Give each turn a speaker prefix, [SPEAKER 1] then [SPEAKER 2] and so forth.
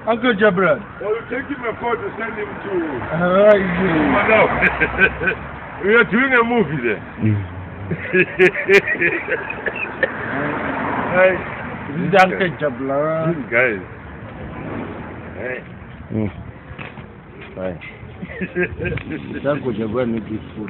[SPEAKER 1] Uncle Jabran.
[SPEAKER 2] Well, you take him a call to send him to.
[SPEAKER 1] Madam.
[SPEAKER 2] We are doing a movie there.
[SPEAKER 1] Hey, this is Uncle Jabran.
[SPEAKER 2] These guys. Hey.
[SPEAKER 1] Fine. Uncle Jabran is beautiful.